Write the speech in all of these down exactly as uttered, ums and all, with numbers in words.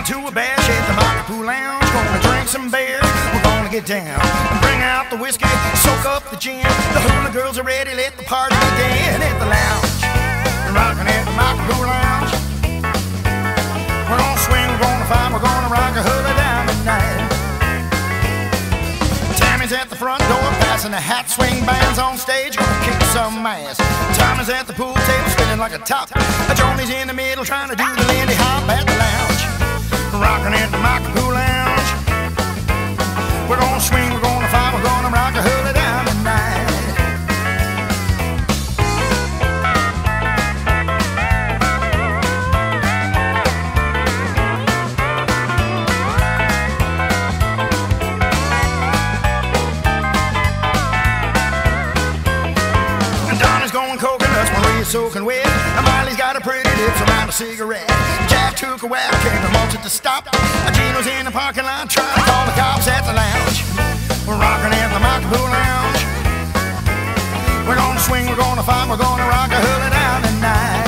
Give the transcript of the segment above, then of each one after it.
going to a bash at the Mockapoo Lounge. Gonna drink some beer, we're gonna get down and bring out the whiskey, soak up the gin. The hula girls are ready, let the party begin at the lounge. We're rocking at the Mockapoo Lounge. We're gonna swing, we're gonna fight, we're gonna rock a hula down tonight. Tammy's at the front door, passing the hat swing bands on stage, gonna kick some ass. Tommy's at the pool table, spinning like a top. Johnny's in the middle, trying to do the Lindy Hop at the lounge. Rocking at the Mockapoo Lounge. We're gonna swing, we're gonna fight, we're gonna rock a hula down tonight. Going coconuts, Maria's soaking wet, and Miley's got a pretty lips around a cigarette. Jack took a whack, came and wanted to stop. Gino's in the parking lot, trying to call the cops at the lounge. We're rocking at the Mockapoo Lounge. We're gonna swing, we're gonna fight, we're gonna rock a hula down tonight.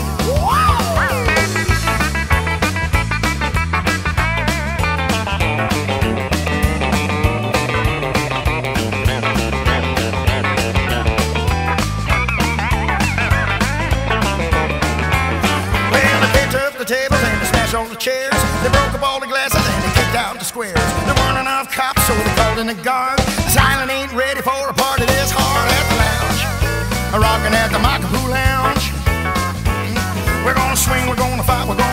Tables and they smashed all the chairs. They broke up all the glasses and they kicked out the squares. There weren't enough cops, so they called in the guard. The island ain't ready for a party this hard at the lounge. Rocking at the Mockapoo Lounge. We're gonna swing, we're gonna fight, we're gonna